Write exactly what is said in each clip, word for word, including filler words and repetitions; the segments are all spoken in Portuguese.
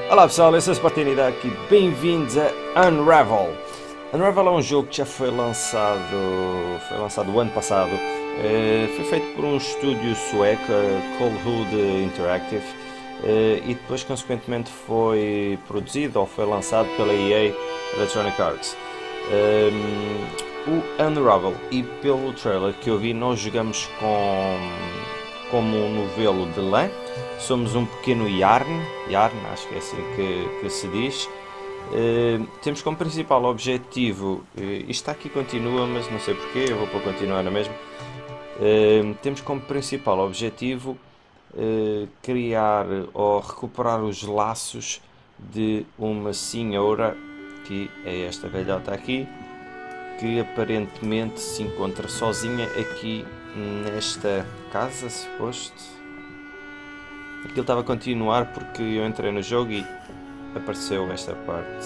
Olá pessoal, eu sou o Spartanida aqui, bem-vindos a Unravel. Unravel é um jogo que já foi lançado, foi lançado o ano passado, uh, foi feito por um estúdio sueco, uh, Coldwood Interactive, uh, e depois consequentemente foi produzido ou foi lançado pela E A Electronic Arts. Um, o Unravel, e pelo trailer que eu vi, nós jogamos com, como um novelo de lã. Somos um pequeno Yarn, Yarn, acho que é assim que, que se diz. Uh, temos como principal objetivo, uh, isto aqui continua, mas não sei porquê, eu vou para continuar na mesma. Uh, temos como principal objetivo uh, criar ou recuperar os laços de uma senhora, que é esta velhota aqui, que aparentemente se encontra sozinha aqui nesta casa, suposto. Aquilo estava a continuar porque eu entrei no jogo e apareceu esta parte.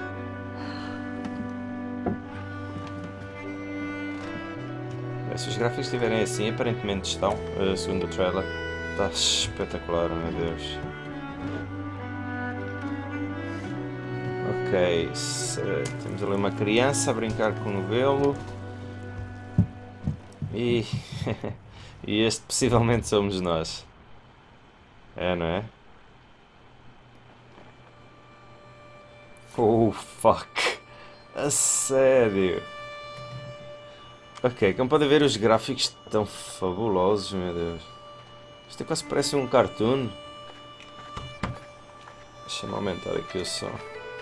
Se os gráficos estiverem assim, aparentemente estão, segundo o trailer. Está espetacular, meu Deus. Ok, temos ali uma criança a brincar com o novelo. E, e este possivelmente somos nós. É, não é? Oh, fuck. A sério. Ok, como podem ver, os gráficos estão fabulosos, meu Deus. Isto quase parece um cartoon. Deixa-me aumentar aqui o som.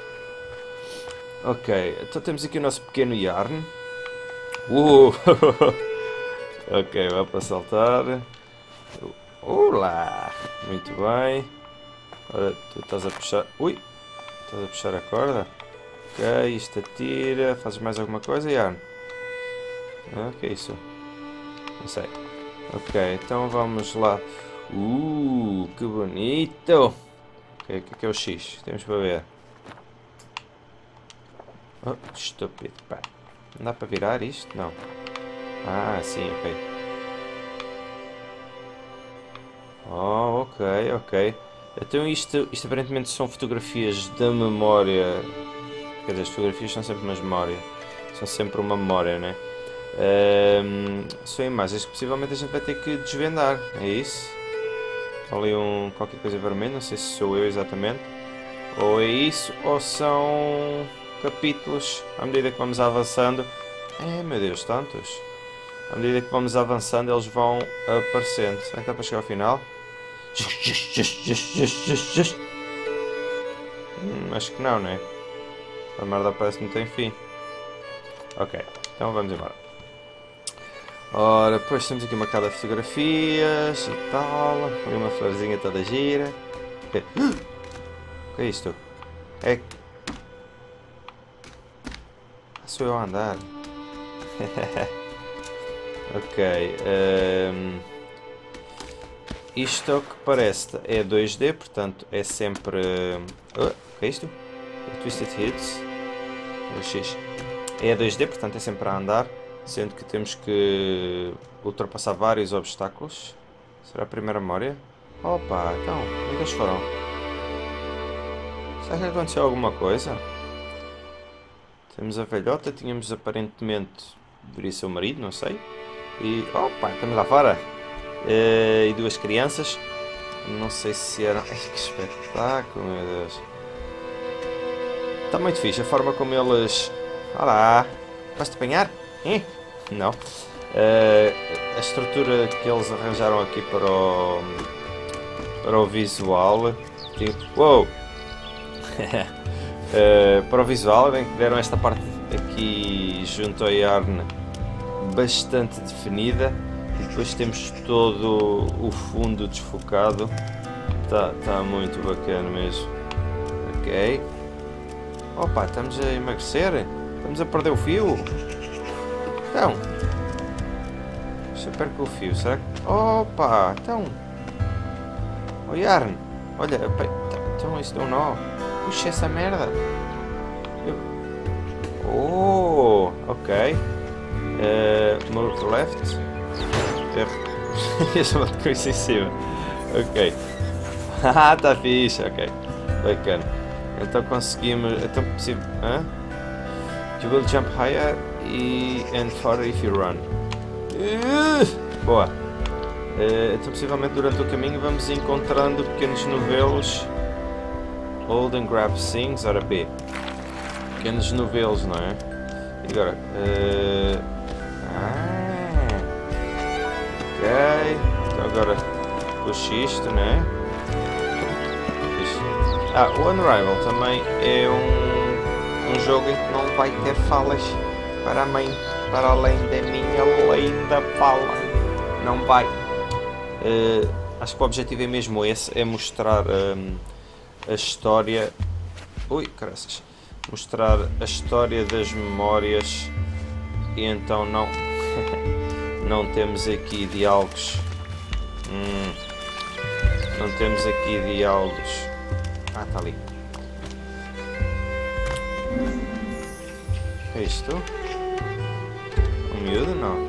Ok, então temos aqui o nosso pequeno Yarn. Uh! Ok, vai para saltar. Olá! Muito bem. Ora, tu estás a puxar... Ui! Estás a puxar a corda? Ok, isto atira. Fazes mais alguma coisa, Yarn? Ah, o que é isso? Não sei. Ok, então vamos lá. Uh, que bonito! Ok, o que é que é o X? Temos para ver. Oh, estúpido, pá. Não dá para virar isto? Não. Ah, sim, ok. Oh, ok, ok. Então isto, isto aparentemente são fotografias da memória. Quer dizer, as fotografias são sempre uma memória. São sempre uma memória, né? Um, são imagens que possivelmente a gente vai ter que desvendar. É isso? Ali um qualquer coisa vermelha, não sei se sou eu exatamente. Ou é isso, ou são capítulos à medida que vamos avançando. É, meu Deus, tantos. À medida que vamos avançando, eles vão aparecendo. Será que dá para chegar ao final? Hum, acho que não, né? A merda parece que não tem fim. Ok, então vamos embora. Ora, depois temos aqui uma cada de fotografias e tal. Ali uma florzinha toda gira. O que? O que é isto? É... Sou eu a andar. Ok. Um... Isto é o que parece. É dois D, portanto é sempre... Oh, o que é isto? Twisted Hits. O X. É dois D, portanto é sempre a andar. Sendo que temos que ultrapassar vários obstáculos. Será a primeira memória? Opa, então, onde eles foram? Será que aconteceu alguma coisa? Temos a velhota, tínhamos aparentemente... Deveria ser o marido, não sei. E... Opa, estamos lá fora. Uh, e duas crianças. Não sei se eram... Ai, que espetáculo, meu Deus. Está muito fixe a forma como eles... Olá! Vais-te apanhar? Hein? Não. Uh, a estrutura que eles arranjaram aqui para o... Para o visual... Tipo... Uou! uh, para o visual, bem que deram esta parte aqui junto ao Yarn bastante definida. E depois temos todo o fundo desfocado. Está tá muito bacana mesmo. Ok. Opa, estamos a emagrecer? Estamos a perder o fio? Então. Se eu perco o fio, será que... Opa, então. Oh, Yarn. Olha, então isso deu um nó. Puxa essa merda. Eu... Oh, ok. Uh, move to left. Erro. Ia chamar de coisa em cima. Ok. Ah, tá fixe, ok. Bacana. Então conseguimos... Então possível... Hã? You will jump higher e... and farther if you run. Uh, boa. Uh, então possivelmente durante o caminho vamos encontrando pequenos novelos. Hold and grab things, ora B. Pequenos novelos, não é? E agora... Uh, ah, ok. Então agora push isto, não é? Isto. Ah, o Unravel também é um, um jogo em que não vai ter falas para, a mãe, para além da minha linda fala. Não vai. Uh, acho que o objetivo é mesmo esse, é mostrar um, a história... Ui, caraças. Mostrar a história das memórias e então não... não temos aqui diálogos. Hum, não temos aqui diálogos. Ah, está ali. É isto? O miúdo? Não.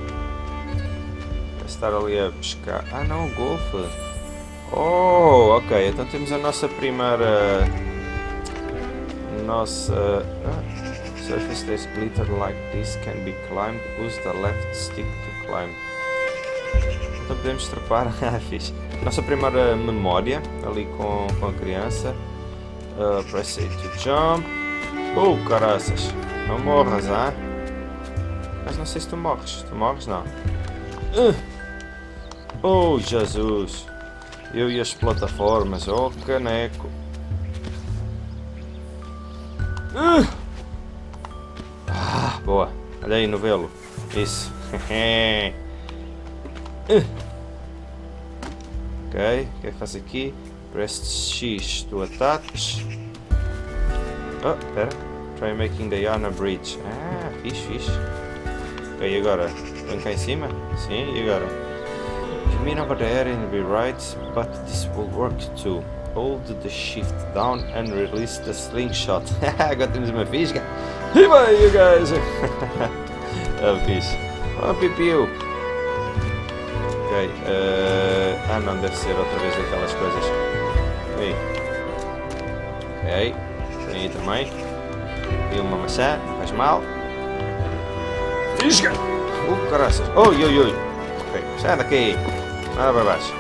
Vai estar ali a pescar. Ah não, o golfe. Oh, ok. Então temos a nossa primeira... Nossa... Ah, surface that glitter like this can be climbed. Use the left stick to climb. Então podemos trepar. Ah, fixe. Nossa primeira memória ali com, com a criança. Uh, press A to jump. Oh, caraças. Não morras, ah? Mas não sei se tu morres. Tu morres, não. Uh. Oh, Jesus. Eu e as plataformas. Oh, caneco. Uh. Ah, boa. Olha aí, novelo. Isso. uh. Ok, o que é que faz aqui? Press X to attach. Oh, espera. Try making the Yana Bridge. Ah, fixe, fixe. Ok, e agora? Vem cá em cima? Sim, e agora? You mean over there and be right, but this will work too. Hold the shift down and release the slingshot. Agora temos uma fisga. E bem, you guys! Ah, fixe. Oh, pipiu! Ok, uh... ah não, deve ser outra vez aquelas coisas. Aí. Ok, tem aí também. E uma maçã, não faz mal. Fisga! Uh, caraças! Oi, oi, oi! Ok, sai daqui! Nada para baixo.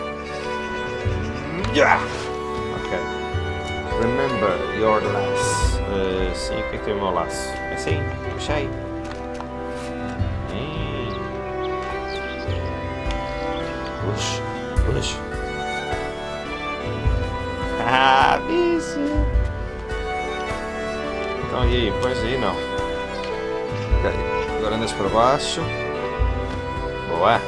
Yeah! Ok. Remember your laço. Uh, sim, o que é que tem o meu laço? É assim, puxei. Push, push. Ah, bicho! Então, e aí? Pois aí não. Ok, agora andas para baixo. Boa!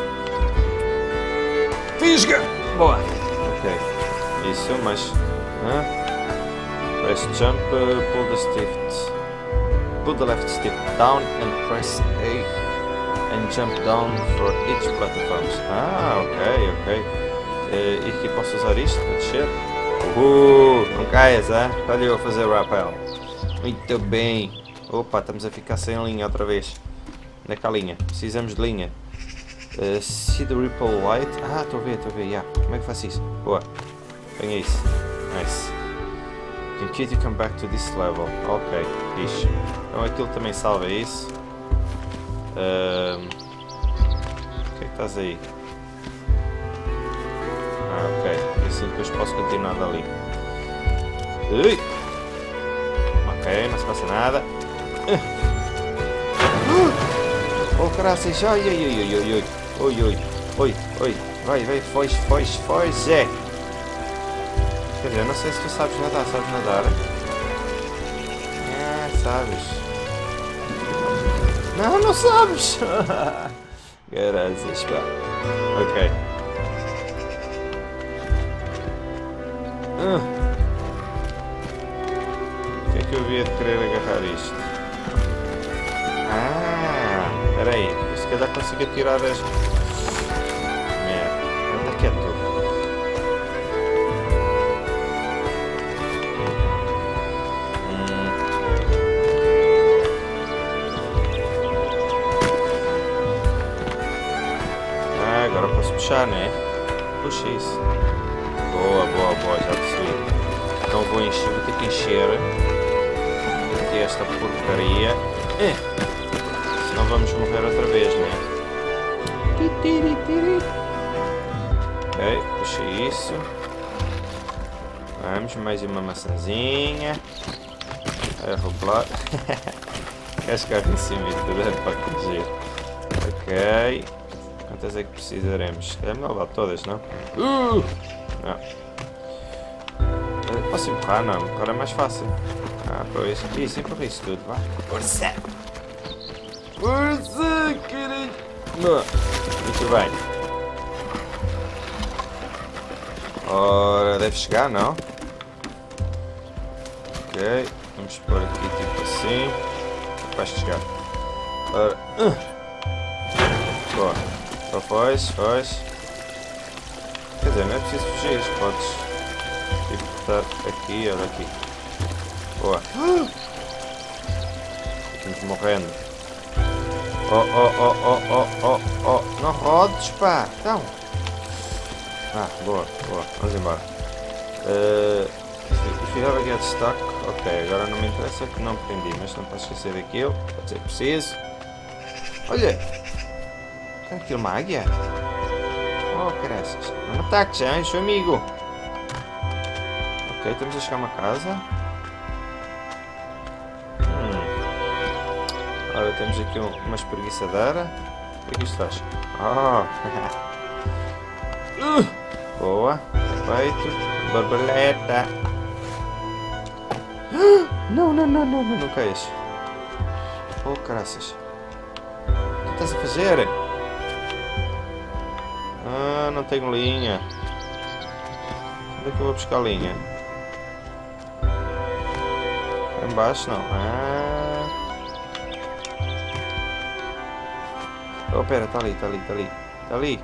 Fisga! Boa! Ok, isso, mas... Hã? Press jump, uh, pull the stick... Pull the left stick down and press A. And jump down for each platform. Ah, ok, ok. Uh, e aqui posso usar isto para descer? Uhul, não caias, ah? Olha eu a fazer o rappel. Muito bem. Opa, estamos a ficar sem linha outra vez. Onde é que há linha? Precisamos de linha. Uh, see the ripple light. Ah, estou a ver, estou a ver, yeah. Como é que faço isso? Boa. Venha isso. Nice. In case you come back to this level. Ok, fixe. Então aquilo também salva isso. Um, o que é que estás aí? Ah, ok. Assim depois posso continuar dali. Ui. Ok, não se passa nada. Uh. Oh, caraças. Ai, ai, ai, ai, ai, ai. Oi, oi, oi, oi. Vai, vai, foge, foge, foge. Quer dizer, não sei se tu sabes nadar. Sabes nadar? Ah, sabes. Não, não sabes! Graças, pá. Ok. Uh. O que é que eu havia de querer agarrar isto? Ah, espera aí. Se calhar consigo tirar as... Merda. Anda quieto. Agora posso puxar, né? Puxa isso. Boa, boa, boa, já percebi. Não vou encher, vou ter que encher. Aqui esta porcaria. É. Senão vamos morrer outra vez, né? Ok, puxa isso. Vamos, mais uma maçãzinha. A rolar. Cascar em cima e tudo é para corrigir. Ok. Quantas é que precisaremos? É melhor levar todas, não? Uh! Não. Posso empurrar? Não, empurrar é mais fácil. Ah, pois. Isso, empurra isso tudo, vá. Força! Força, caralho! Muito bem. Ora, deve chegar, não? Ok. Vamos pôr aqui tipo assim. Vai chegar. Ora. Uh. Boa. Só faz, faz. Quer dizer, não é preciso fugir. Podes tipo estar aqui, olha aqui. Boa. Estamos morrendo. Oh, oh, oh, oh, oh, oh, oh. Não rodes, pá. Então. Ah, boa, boa. Vamos embora. Uh, if you have a get stuck. Ok, agora não me interessa que não prendi, mas não posso esquecer daquilo. Pode ser preciso. Olha! Tem aqui uma águia? Oh, caraças. Não me ataques, hein? Sou amigo. Ok, temos a chegar a uma casa. Hum. Ora, temos aqui um, uma espreguiçadeira. O que é que isto faz? Oh! uh. Boa, perfeito. Borboleta. Não, não, não, não, não, não caias. Oh, caraças. O que estás a fazer? Ah, não tenho linha. Onde é que eu vou buscar linha? Embaixo não. Ah. Oh, pera, está ali, está ali, está ali. Está ali.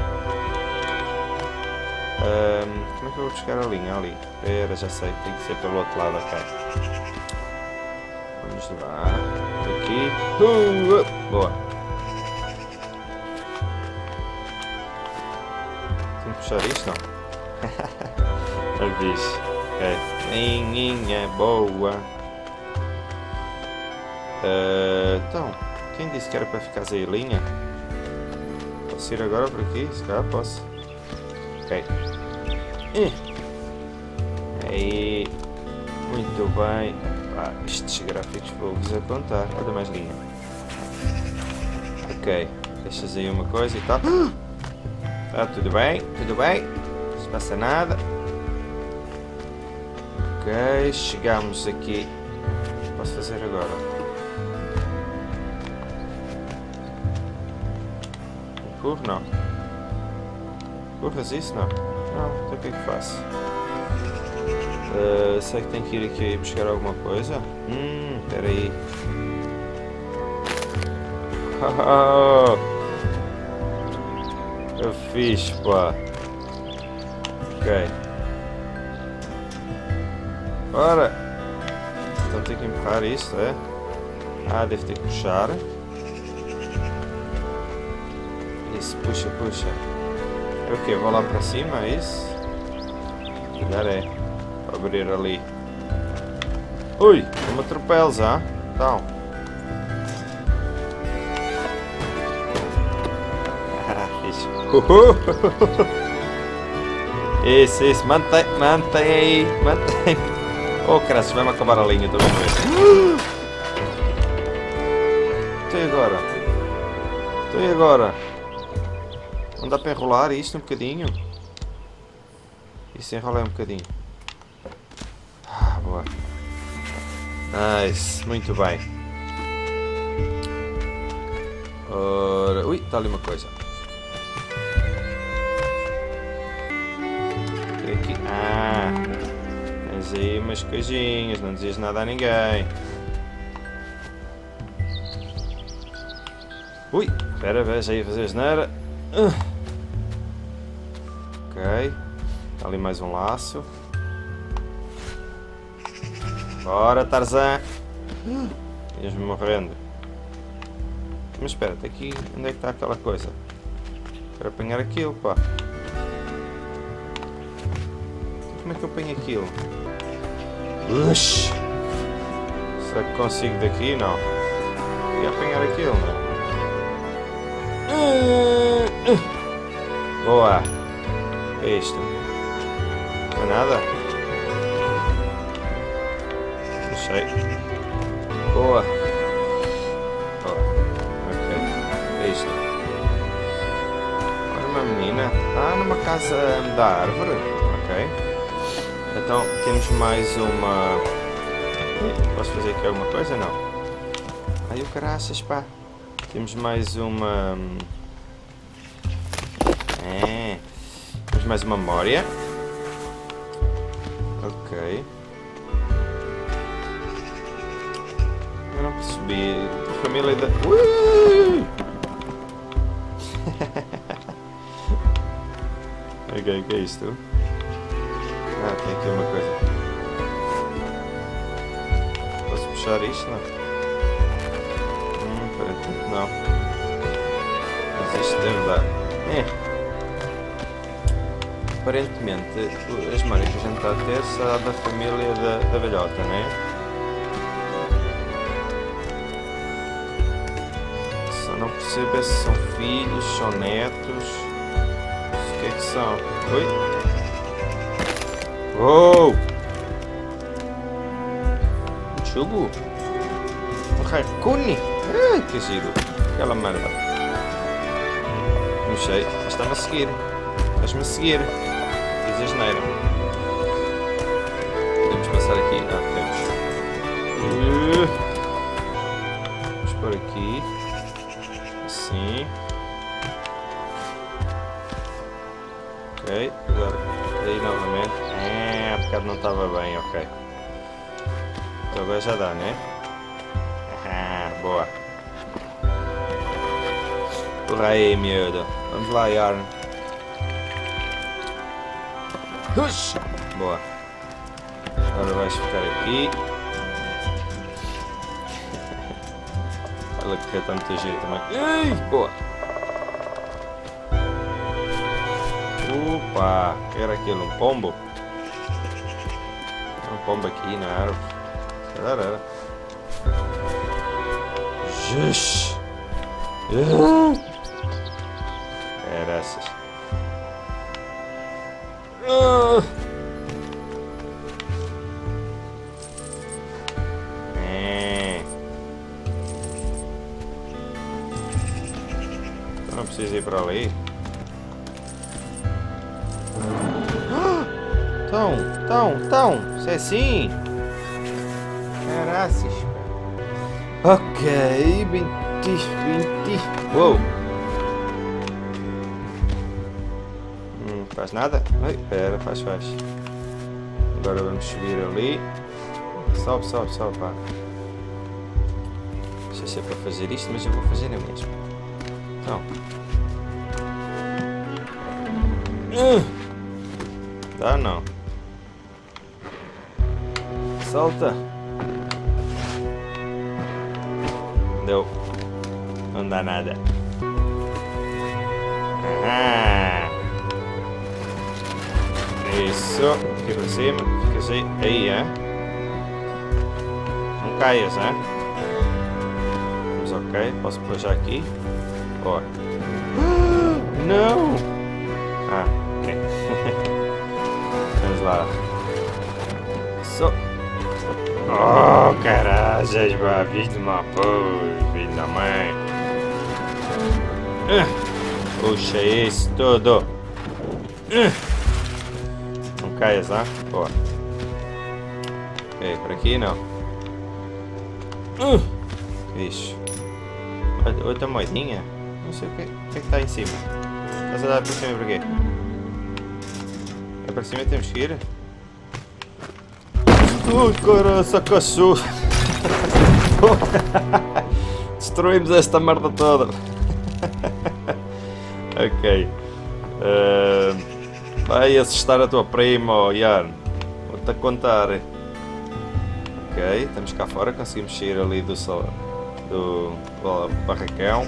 Um, como é que eu vou buscar a linha ali? Pera, já sei, tem que ser pelo outro lado, ok. Vamos lá. Aqui. Uh, uh, boa. Tenho que puxar isto, não? A bicho. Ok. Linha boa. Uh, então, quem disse que era para ficar sem linha? Posso ir agora por aqui? Se calhar posso. Ok. Aí, muito bem. Ah, estes gráficos vou-vos a contar. Olha mais linha. Ok, deixas aí uma coisa e tal. Tá tudo bem, tudo bem. Não se passa nada. Ok, chegamos aqui. O que posso fazer agora? Empurro? Não. Empurras isso? Não. Não, então o que é que faço? Uh, sei que tenho que ir aqui buscar alguma coisa. Hum, espera aí. Oh, eu fiz, pá. Ok. Ora. Então tenho que empurrar isto, é? Ah, deve ter que puxar. Isso, puxa, puxa. É o que? Vou lá para cima, é isso? Calhar é. Para abrir ali. Ui, não me atropeles, ah? Então. Ah, fixe. Uhul. Isso, isso. Mantém, mantém aí. Mantém. Oh, caraças, vai-me acabar a linha também. Estou e agora? Estou e agora? Não dá para enrolar isto um bocadinho? Isso enrola um bocadinho. Ah, boa. Nice, muito bem. Ora, ui, está ali uma coisa. E aqui, ah, tens aí umas coisinhas, não dizias nada a ninguém. Ui, espera, veja aí a fazer asneira. Uh. Ok, está ali mais um laço. Bora, Tarzan! Ias-me morrendo. Mas espera, tem aqui. Onde é que está aquela coisa? Quero apanhar aquilo, pá. como é que eu ponho aquilo? Ush. Será que consigo daqui? Não. Ia apanhar aquilo, não é? Boa. O que é isto? Não é nada? Não sei. Boa. Boa. Ok. O que é isto? Olha uma menina. Ah, numa casa da árvore. Ok. Então temos mais uma... Posso fazer aqui alguma coisa? Não. Ai, o caraças, pá. Temos mais uma... É. Temos mais uma memória. Ok. Eu não percebi. A família da... Ui! Ok, o que é isto? Ah, tem aqui uma coisa. Posso puxar isto? Não. Hum, aparentemente não. Mas isto deve dar. É. Aparentemente, as memórias que a gente está a ter são da família da, da velhota, não é? Só não percebo se são filhos, são netos. O que é que são? Oi? Oh! Um chugo? Um raccoon? Ai, que giro! Aquela merda. Não sei, mas está-me a seguir. Estás-me a seguir. Diz asneira. Podemos passar aqui. Ah, podemos. Uh. Vamos por aqui. Assim. Ok, agora aí novamente. Ah, há bocado não estava bem, ok. Então agora já dá, né? Ah, boa. Por aí, miúdo. Vamos lá, Yarn. Hush! Boa. Agora vais ficar aqui. Olha que está muito giro também. Ei, boa. Opa, era aquilo, um pombo? Um pombo aqui na árvore. Se calhar era. Jush! Era essas. É. Eu não preciso ir para ali. Então, então, então, se é assim. Caraças. Ok, vinte, vinte. Uou. Hum, faz nada? Ai, pera, faz, faz. Agora vamos subir ali. Sobe, sobe, sobe, pá. Não sei se é para fazer isto, mas eu vou fazer a mesma. Então. Uh. Dá não. Solta. Deu. Não dá nada. Ah. Isso. Aqui para cima. Fica assim. Aí, hein? Não caias, hein? Mas ok. Posso pôr já aqui. Boa. Não! Ah, ok. Vamos lá. Só. Oh, caraças, pá, filho de uma porra, filho da mãe. Uh, puxa isso tudo. Uh, não caias, ah? Boa. Ok, por aqui não. Uh, que isso? Outra moedinha? Não sei o que, o que é que está em cima. Estás a dar para cima por quê? É para cima temos que ir? Ui, caraça, cachorro! Destruímos esta merda toda! Ok. Uh, vai assustar a tua prima, oh, Yarn. Vou-te a contar. Ok, estamos cá fora, conseguimos sair ali do, do, do barracão.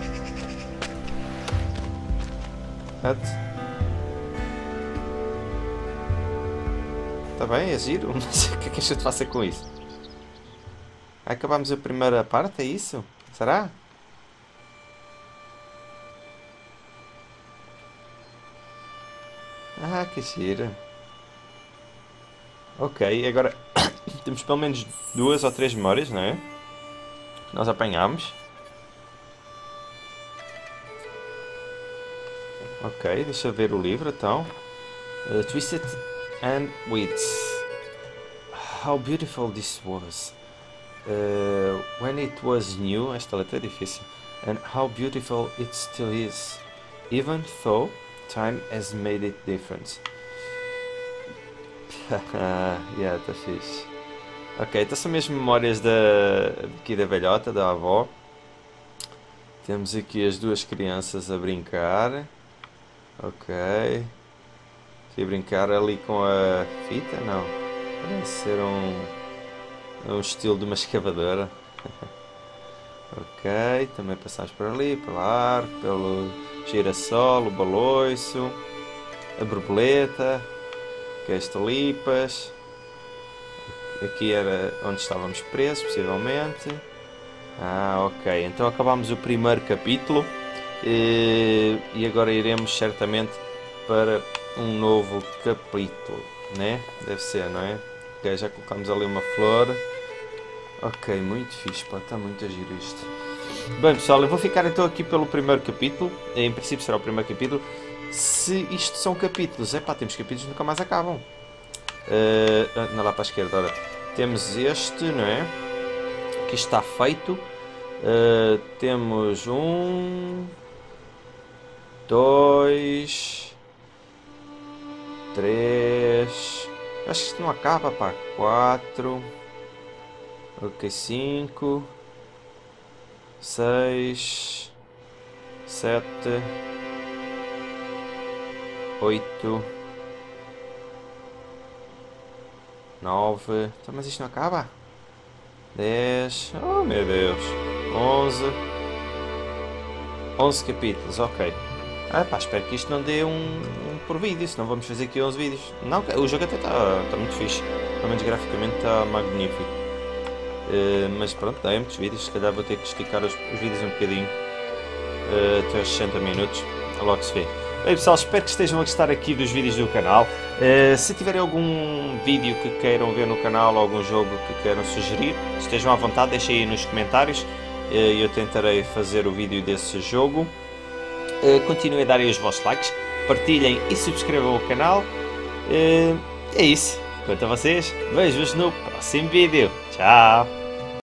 Está bem, é giro, mas o que é que eu te faça com isso? Acabamos a primeira parte, é isso? Será? Ah, que giro. Ok, agora temos pelo menos duas ou três memórias, não é? Que nós apanhámos. Ok, deixa eu ver o livro então. Uh, Twisted and Wits. How beautiful this was. Uh, when it was new, esta letra é difícil. And how beautiful it still is. Even though time has made it different. Yeah, tá fixe. Ok, então são mesmo memórias da, aqui da velhota, da avó. Temos aqui as duas crianças a brincar. Ok. Fui brincar ali com a fita? Não. Parece ser um, um estilo de uma escavadora. Ok, também passamos por ali, pelo arco, pelo girassol, o baloiço, a borboleta, que é as tulipas. Aqui era onde estávamos presos, possivelmente. Ah, ok. Então acabámos o primeiro capítulo. E, e agora iremos certamente para um novo capítulo, né? Deve ser, não é? Ok, já colocamos ali uma flor. Ok, muito fixe, pá, está muito a giro isto. Bem pessoal, eu vou ficar então aqui pelo primeiro capítulo. Em princípio será o primeiro capítulo. Se isto são capítulos, é pá, temos capítulos que nunca mais acabam. Uh, não, lá para a esquerda, ora. Temos este, não é? Que está feito. Uh, temos um... Dois... Três... Acho que isto não acaba, pá. Quatro... Ok, cinco... Seis... Sete... Oito... Nove... Então, mas isto não acaba? Dez... Oh, meu Deus! Onze... Onze capítulos, ok. Ah, pá, espero que isto não dê um, um por vídeo, senão vamos fazer aqui onze vídeos. Não, o jogo até está tá muito fixe. Pelo menos graficamente está magnífico. Uh, mas pronto, dá muitos vídeos. Se calhar vou ter que esticar os, os vídeos um bocadinho. Uh, até aos sessenta minutos. Logo se vê. Bem pessoal, espero que estejam a gostar aqui dos vídeos do canal. Uh, se tiverem algum vídeo que queiram ver no canal, ou algum jogo que queiram sugerir, estejam à vontade, deixem aí nos comentários. Uh, eu tentarei fazer o vídeo desse jogo. Uh, continuem a darem os vossos likes, partilhem e subscrevam o canal. Uh, é isso. Quanto a vocês, vejo-vos no próximo vídeo. Tchau!